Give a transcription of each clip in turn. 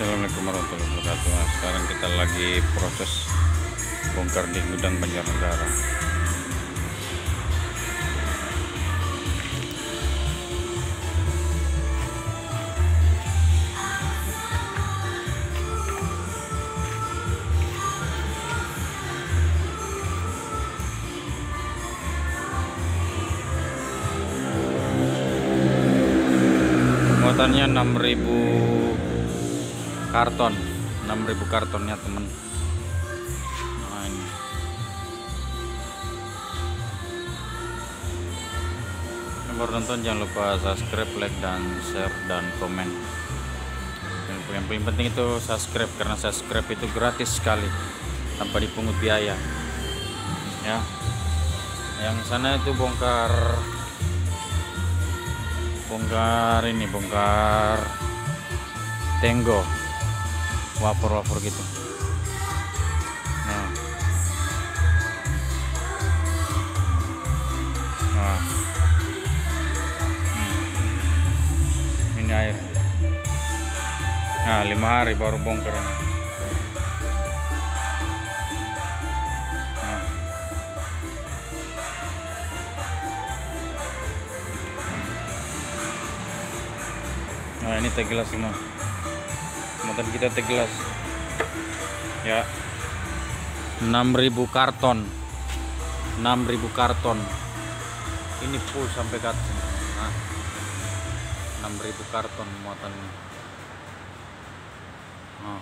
Assalamualaikum warahmatullahi wabarakatuh. Nah, sekarang kita lagi proses bongkar di gudang Banjarnegara. Muatannya 6.000 karton, 6.000 kartonnya temen. Nah, ini yang baru nonton jangan lupa subscribe, like, dan share dan komen. Yang paling penting itu subscribe, karena subscribe itu gratis sekali tanpa dipungut biaya ya. Yang sana itu bongkar tenggo wapor gitu. Nah, ini air. Nah, 5 hari baru bongkar. Nah, ini teh gelas semua. Motor kita teh gelas ya, 6.000 karton, 6.000 karton. Ini full sampai ke atas. Nah, 6.000 karton muatan ini. Nah.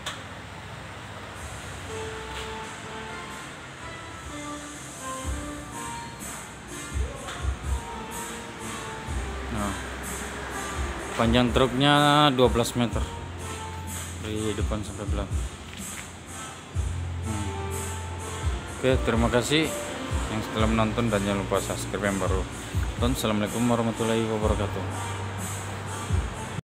Nah, panjang truknya 12 meter dari depan sampai belakang. Oke, terima kasih yang setelah menonton dan jangan lupa subscribe yang baru. Assalamualaikum warahmatullahi wabarakatuh.